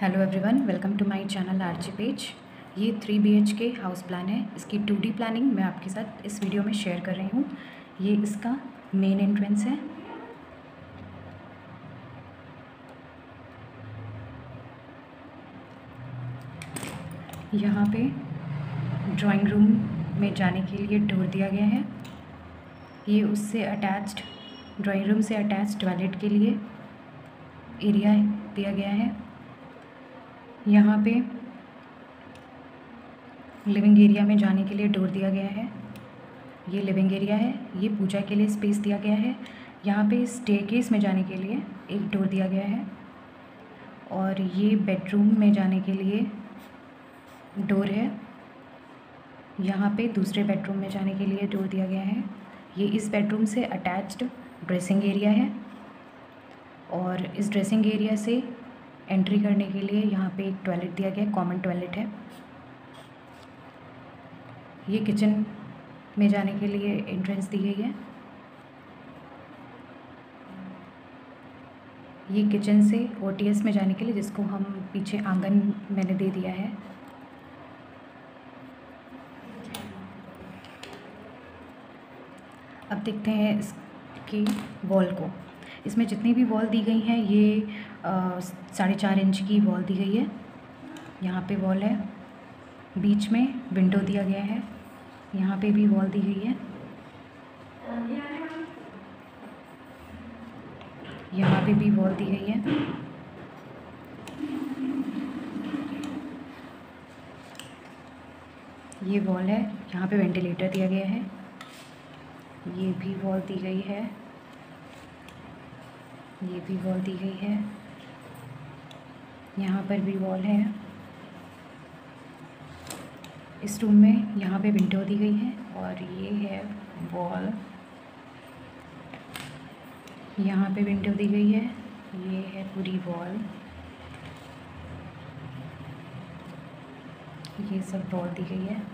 Hello everyone, welcome to my channel RG page. ये 3 BHK house plan है। इसकी 2D planning मैं आपके साथ इस वीडियो में शेयर कर रही हूँ। ये इसका मेन एंट्रेंस है। यहाँ पे ड्राइंग रूम में जाने के लिए डोर दिया गया है। ये उससे अटैच्ड ड्राइंग रूम से अटैच्ड टॉयलेट के लिए एरिया दिया गया है। यहाँ पे लिविंग एरिया में जाने के लिए डोर दिया गया है। ये लिविंग एरिया है। ये पूजा के लिए स्पेस दिया गया है। यहाँ पे स्टेयरकेस में जाने के लिए एक डोर दिया गया है और ये बेडरूम में जाने के लिए डोर है। यहाँ पे दूसरे बेडरूम में जाने के लिए डोर दिया गया है। ये इस बेडरूम से अटैच्ड ड्रेसिंग एरिया है और इस ड्रेसिंग एरिया से एंट्री करने के लिए यहाँ पे एक टॉयलेट दिया गया है, कॉमन टॉयलेट है। ये किचन में जाने के लिए एंट्रेंस दी गई है। ये किचन से OTS में जाने के लिए, जिसको हम पीछे आंगन मैंने दे दिया है। अब देखते हैं इसकी वॉल को। इसमें जितनी भी वॉल दी गई हैं ये 4.5 इंच की वॉल दी गई है। यहाँ पे वॉल है, बीच में विंडो दिया गया है। यहाँ पे भी वॉल दी गई है। यहाँ पे भी वॉल दी गई है। ये वॉल है, यहाँ पे वेंटिलेटर दिया गया है। ये भी वॉल दी गई है। ये भी वॉल दी गई है। यहाँ पर भी वॉल है। इस रूम में यहाँ पे विंडो दी गई है और ये है वॉल। यहाँ पे विंडो दी गई है। ये है पूरी वॉल। ये सब वॉल दी गई है।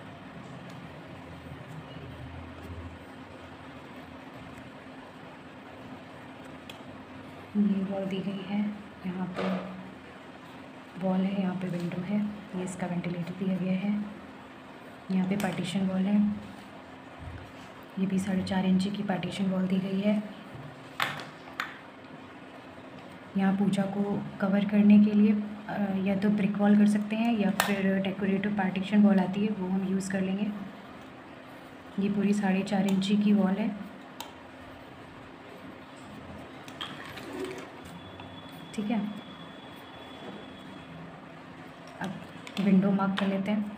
ये वॉल दी गई है। यहाँ पे वॉल है, यहाँ पे विंडो है। ये इसका वेंटिलेटर दिया गया है। यहाँ पे पार्टीशन वॉल है। ये भी 4.5 इंच की पार्टीशन वॉल दी गई है। यहाँ पूजा को कवर करने के लिए या तो ब्रिक वॉल कर सकते हैं या फिर डेकोरेटिव पार्टीशन वॉल आती है, वो हम यूज़ कर लेंगे। ये पूरी 4.5 इंच की वॉल है। ठीक है, अब विंडो मार्क कर लेते हैं।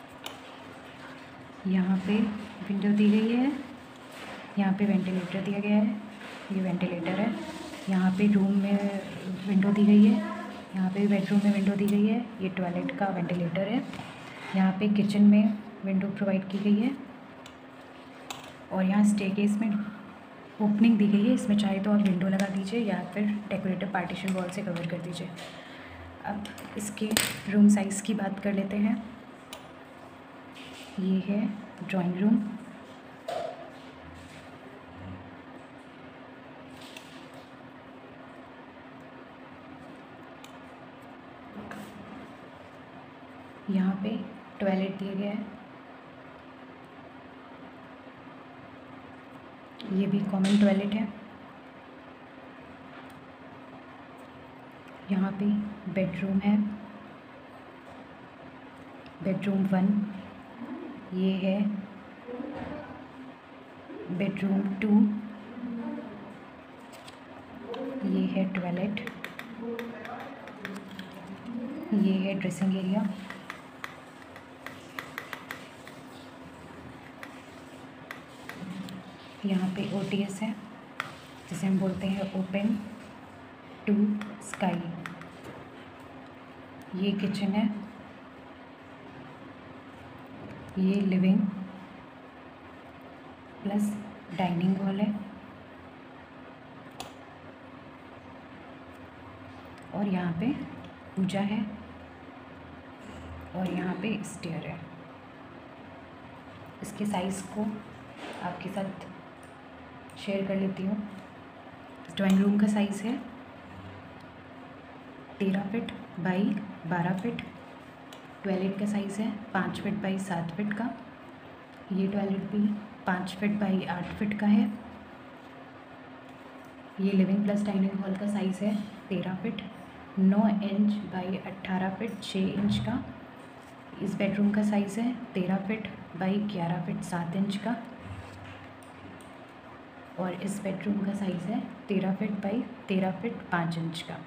यहाँ पे विंडो दी गई है। यहाँ पे वेंटिलेटर दिया गया है। ये वेंटिलेटर है। यहाँ पे रूम में विंडो दी गई है। यहाँ पे बेडरूम में विंडो दी गई है। ये टॉयलेट का वेंटिलेटर है। यहाँ पे किचन में विंडो प्रोवाइड की गई है और यहाँ स्टेयरकेस में ओपनिंग दी गई है। इसमें चाहे तो आप विंडो लगा दीजिए या फिर डेकोरेटिव पार्टीशन वॉल से कवर कर दीजिए। अब इसके रूम साइज़ की बात कर लेते हैं। ये है ड्राइंग रूम। यहाँ पे टॉयलेट दिया गया है। ये भी कॉमन टॉयलेट है। यहाँ पे बेडरूम है, बेडरूम 1। ये है बेडरूम 2। ये है टॉयलेट। ये है ड्रेसिंग एरिया। यहाँ पे OTS है, जिसे हम बोलते हैं ओपन टू स्काई। ये किचन है। ये लिविंग प्लस डाइनिंग हॉल है और यहाँ पे पूजा है और यहाँ पे स्टेयर है। इसके साइज़ को आपके साथ शेयर कर लेती हूँ। ड्राइंग रूम का साइज़ है 13 फिट बाई 12 फिट। टॉयलेट का साइज़ है 5 फिट बाई 7 फिट का। ये टॉयलेट भी 5 फिट बाई 8 फिट का है। ये लिविंग प्लस डाइनिंग हॉल का साइज़ है 13 feet 9 inch by 18 feet 6 inch का। इस बेडरूम का साइज़ है 13 फिट बाई 11 फिट 7 इंच का। और इस बेडरूम का साइज़ है 13 फिट बाई 13 फिट 5 इंच का।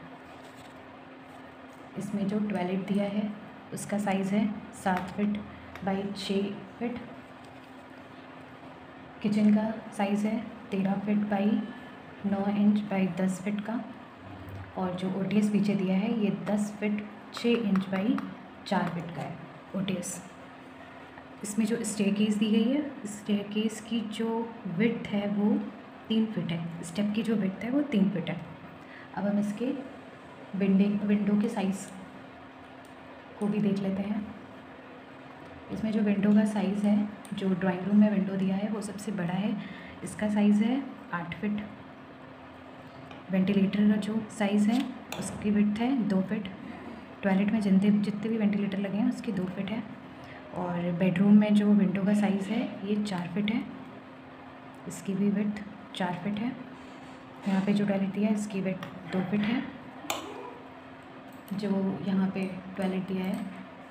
इसमें जो टॉयलेट दिया है उसका साइज़ है 7 फिट बाई 6 फिट। किचन का साइज़ है 13 feet by 9 inch by 10 feet का। और जो ओटीएस पीछे दिया है ये 10 फिट 6 इंच बाई 4 फिट का है ओटीएस। इसमें जो स्टेयरकेस दी गई है, स्टेयरकेस की जो विड्थ है वो 3 फिट है। स्टेप की जो विड्थ है वो 3 फिट है। अब हम इसके विंडो के साइज़ को भी देख लेते हैं। इसमें जो विंडो का साइज़ है, जो ड्राइंग रूम में विंडो दिया है वो सबसे बड़ा है। इसका साइज़ है 8 फिट। वेंटिलेटर का जो साइज़ है उसकी विड्थ है 2 फिट। टॉयलेट में जितने भी वेंटिलेटर लगे हैं उसकी 2 फिट है। और बेडरूम में जो विंडो का साइज़ है ये 4 फिट है। इसकी भी विड्थ 4 फिट है। यहाँ पे जो टॉयलेट दिया है इसकी विड्थ 2 फिट है। जो यहाँ पे टॉयलेट दिया है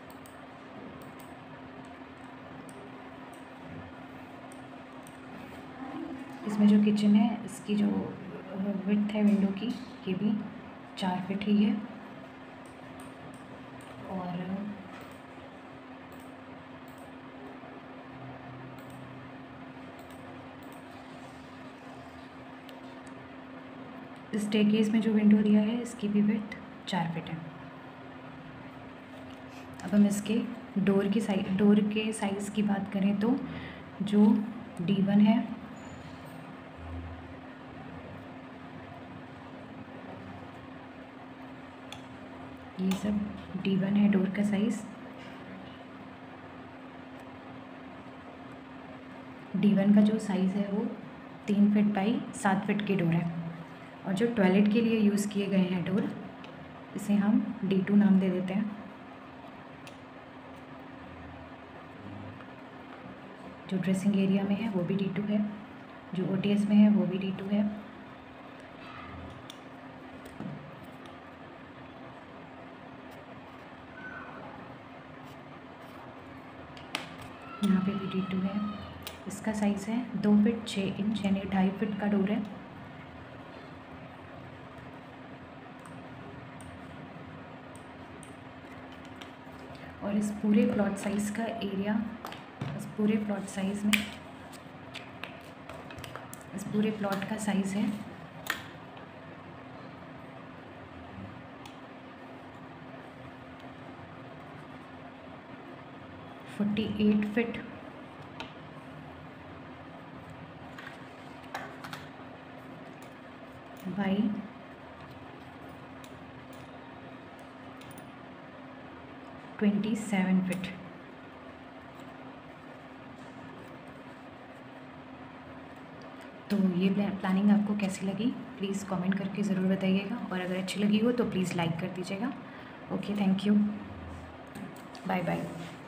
इसमें जो किचन है इसकी जो विड्थ है विंडो की ये भी 4 फिट ही है। और स्टेयरकेस में जो विंडो दिया है इसकी भी विड्थ 4 फिट है। अब हम इसके डोर के साइज़ की बात करें तो जो D1 है ये सब D1 है डोर का साइज़। D1 का जो साइज़ है वो 3 फिट बाई 7 फिट की डोर है। और जो टॉयलेट के लिए यूज़ किए गए हैं डोर इसे हम D2 नाम दे देते हैं। जो ड्रेसिंग एरिया में है वो भी D2 है। जो ओटीएस में है वो भी D2 है। यहाँ पे भी D2 है। इसका साइज़ है 2 फिट 6 इंच यानी 2.5 फिट का डोर है। और इस पूरे प्लॉट साइज़ का एरिया इस पूरे प्लॉट का साइज़ है 48 फिट बाई 27 फिट। तो ये प्लानिंग आपको कैसी लगी प्लीज़ कमेंट करके ज़रूर बताइएगा। और अगर अच्छी लगी हो तो प्लीज़ लाइक कर दीजिएगा। Okay, thank you, bye bye.